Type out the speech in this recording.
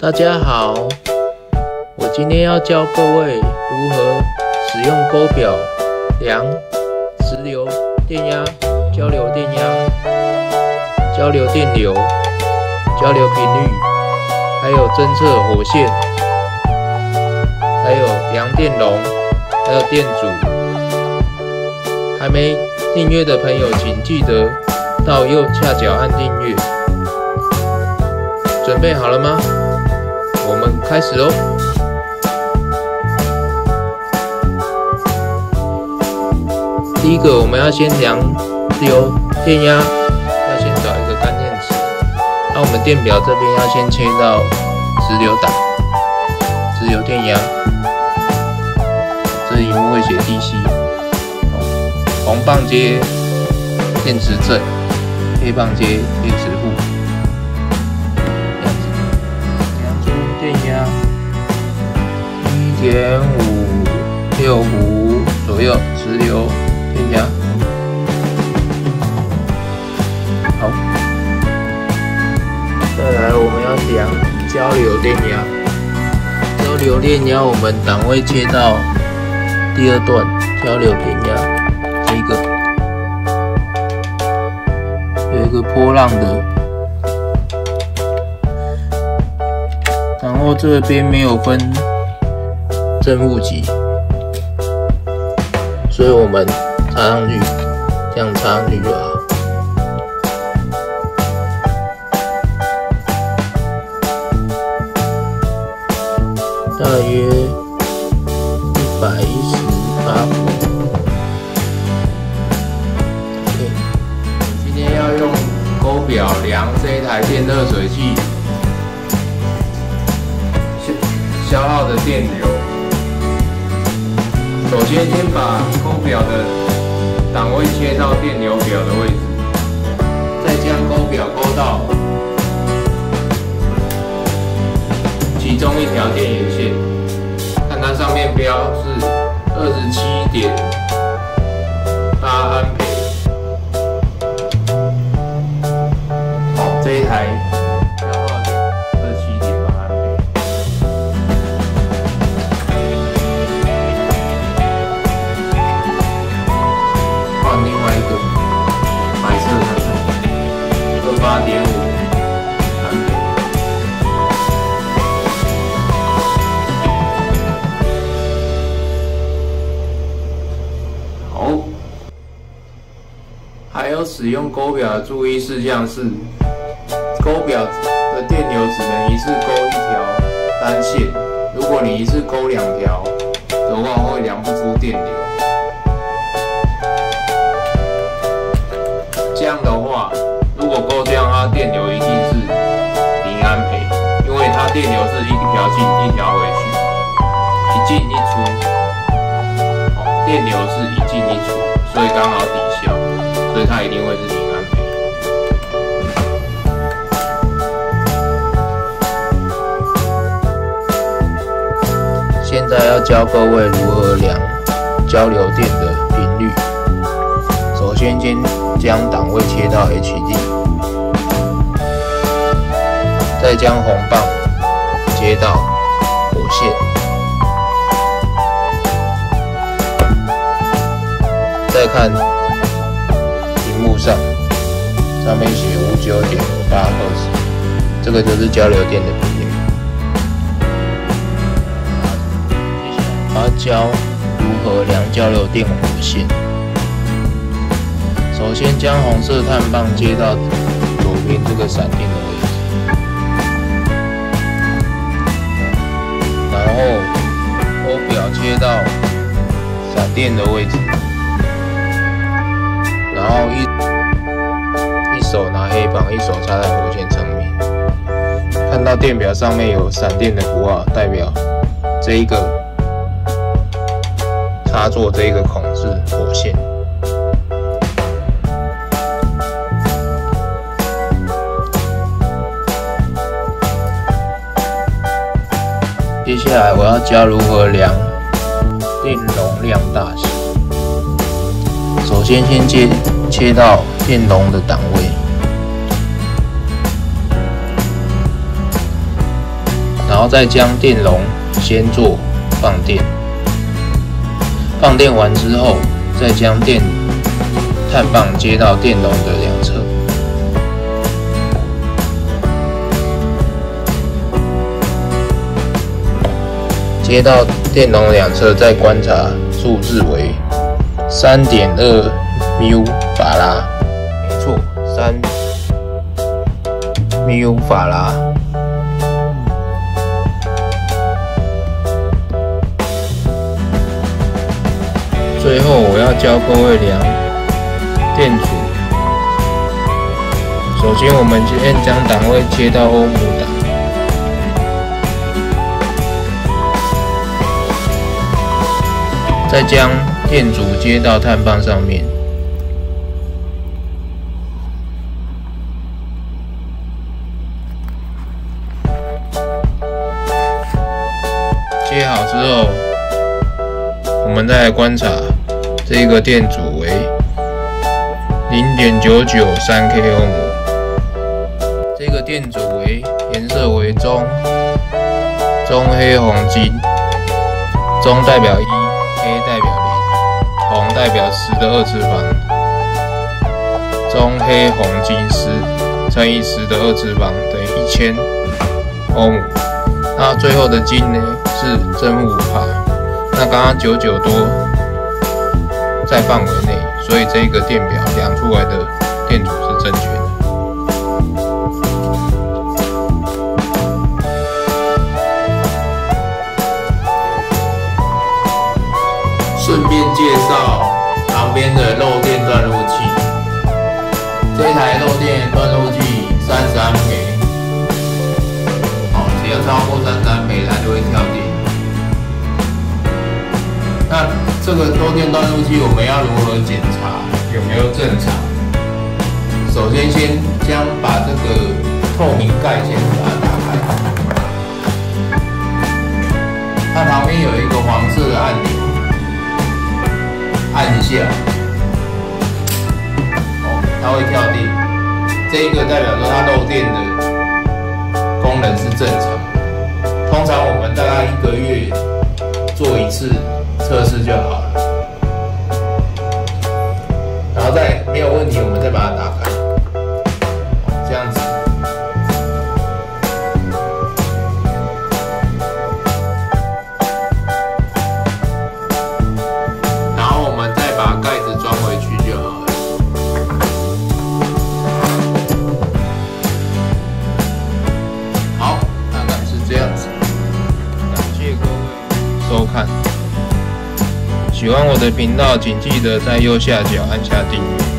大家好，我今天要教各位如何使用钩表量直流电压、交流电压、交流电流、交流频率，还有侦测火线，还有量电容，还有电阻。还没订阅的朋友，请记得到右下角按订阅。准备好了吗？我们开始喽。第一个，我们要先量自由电压，要先找一个干电池。那我们电表这边要先切到直流档，直流电压。这萤幕会写 DC， 红棒接电池正，黑棒接电池负。电压1.565左右，直流电压。好，再来我们要量交流电压。交流电压我们档位切到第二段，交流电压这个有一个波浪的。然后这边没有分正负极，所以我们插上去，这样插上去就好。大约118伏。今天要用钩表量这一台电热水器消耗的电流。首先把钩表的档位切到电流表的位置，再将钩表勾到其中一条电源线，看它上面标是27.8安培。这一台8.5安培。好，还有使用钩表的注意事项是，钩表的电流只能一次钩一条单线，如果你一次钩两条的话，会量不出电流。这样的话，如果钩这样，它电流一定是0安培，因为它电流是一条进一条回去，一进一出，电流是一进一出，所以刚好抵消，所以它一定会是0安培。现在要教各位如何量交流电的频率。首先将档位切到 HD， 再将红棒接到火线，再看屏幕上面写59.5 Hz， 这个就是交流电的频率。接下来我要教如何量交流电火线。首先将红色碳棒接到左边这个闪电的位置，然后钩表切到闪电的位置，然后一手拿黑棒，一手插在火线侧面。看到电表上面有闪电的符号，代表这一个插座这一个孔是火线。接下来我要教如何量电容量大小。首先切到电容的档位， 后再将电容先做放电，放电完之后，再将碳棒接到电容的两侧。接到电容两侧，再观察数字为3.2 μ 法拉，没错，3 μ 法拉。最后，我要教各位量电阻。首先，我们先将档位接到欧姆档。再将电阻接到碳棒上面，接好之后，我们再来观察这个电阻为 0.993 k 欧姆，这个电阻为颜色为棕黑红金，棕代表1。黑代表0，红代表10的二次方，棕黑红金10乘以10的二次方等于1000欧姆。那最后的金呢是正负5%，那刚刚99多在范围内，所以这个电表量出来的电阻是正确的。顺便介绍旁边的漏电断路器。这台漏电断路器30安培，只要超过30安培，它就会跳电。那这个漏电断路器我们要如何检查有没有正常？首先将把这个透明盖先把它打开，它旁边有一个黄色的按钮。按一下，它会跳电。这个代表说它漏电的功能是正常。通常我们大概1个月做一次测试就好了。然后再没有问题，我们再把它打开，这样子。收看，喜欢我的频道，请记得在右下角按下订阅。